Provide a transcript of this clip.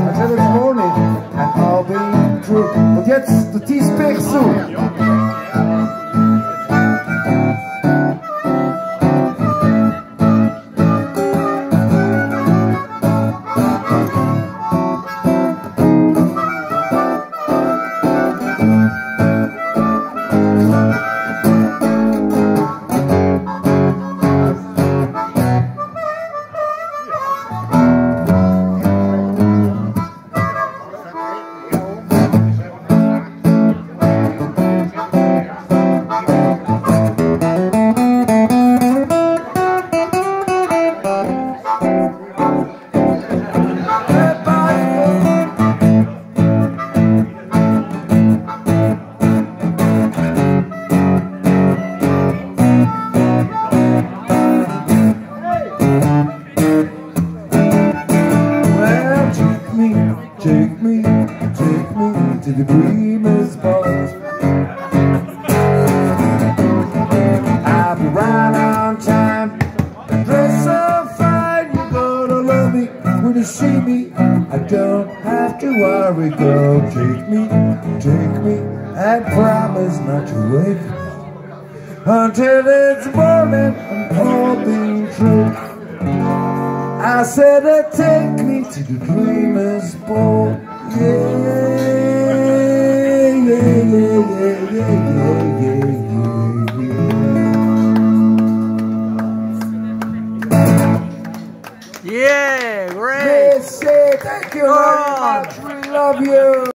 until it's morning, and I'll be through. Und jetzt, der Thies Bichsel. Take me to the dreamer's bars. I'll be right on time, dress so fine. You're gonna love me when you see me. I don't have to worry, girl. Take me, and promise not to wake until it's morning and all being true. I said, take me to the dreamer's ball. Yeah, yeah, yeah, yeah, yeah, yeah, yeah. Yeah, great. Yes, thank you very much. We love you.